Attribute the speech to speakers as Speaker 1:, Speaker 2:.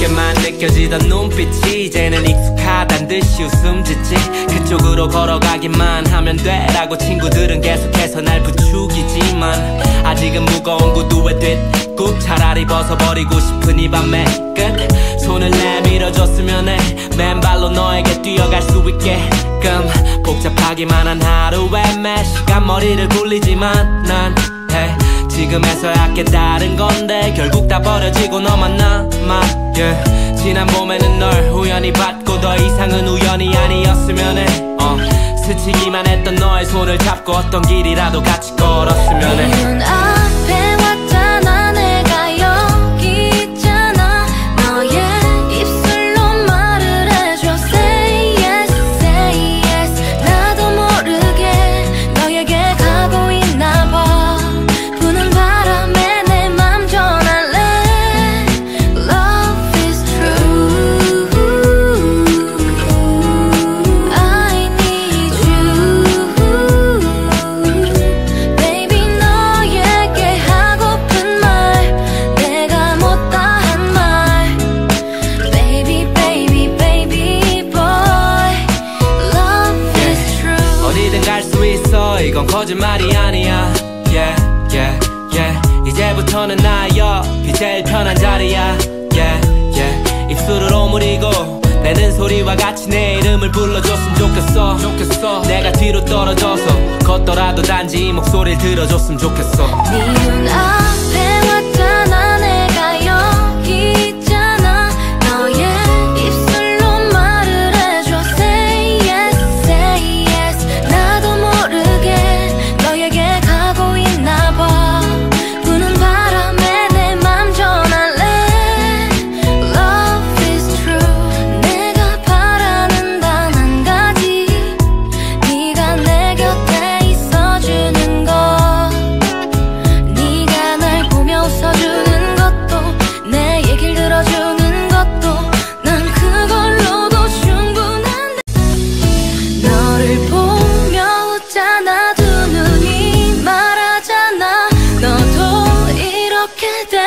Speaker 1: 새롭게만 느껴지던 눈빛이 이제는 익숙하단 듯이 웃음 짓지. 그쪽으로 걸어가기만 하면 돼라고 친구들은 계속해서 날 부추기지만 아직은 무거운 구두에 뒷굽 차라리 벗어버리고 싶은 이 밤의 끝. 손을 내밀어줬으면 해 맨발로 너에게 뛰어갈 수 있게끔. 복잡하기만 한 하루에 매 시간 머리를 굴리지만 난 지금에서야 깨달은 건데 결국 다 버려지고 너만 남아. 지난 봄에는 널 우연히 봤고 더 이상은 우연이 아니었으면 해. 스치기만 했던 너의 손을 잡고 어떤 길이라도 같이 걸었으면 해.
Speaker 2: 눈 앞에 왔잖아 내가 여기 있잖아. 너의 입술로 말을 해줘 Say yes, say yes. 나도 모르게 너에게 가고 있나 봐. 부는 바람에 내 맘 전할래. Love is true. I need you. Baby 너에게 하고픈 말 내가 못다한 말. Baby baby baby boy. Love is true.
Speaker 1: 어디든 갈 수 있어 이건 거짓말이 아니야. Yeah yeah yeah. 이제부터는 나의 옆이 제일 편한 자리야. Yeah yeah. 입술을 오므리고 내는 소리와 같이 내 이름을 불러줬으면 좋겠어. 내가 뒤로 떨어져서 걷더라도 단지 이 목소리를 들어줬으면 좋겠어.
Speaker 2: 네 눈 앞에 왔잖아 내가 여기 있잖아. 너의 입술로 말을 해줘 Say yes, say yes. 나도 모르게 너에게 가고 있나 봐. 부는 바람에 내 맘 전할래. Love is true. 내가 바라는 단 한 가지. 네가 내 곁에 있어주는 것. 네가 날 보며 웃어주는 것도 내 얘길 들어주는 것도 난 그걸로도 충분한데. 너를 보며 웃잖아 두 눈이 말하잖아. 너도 이렇게 돼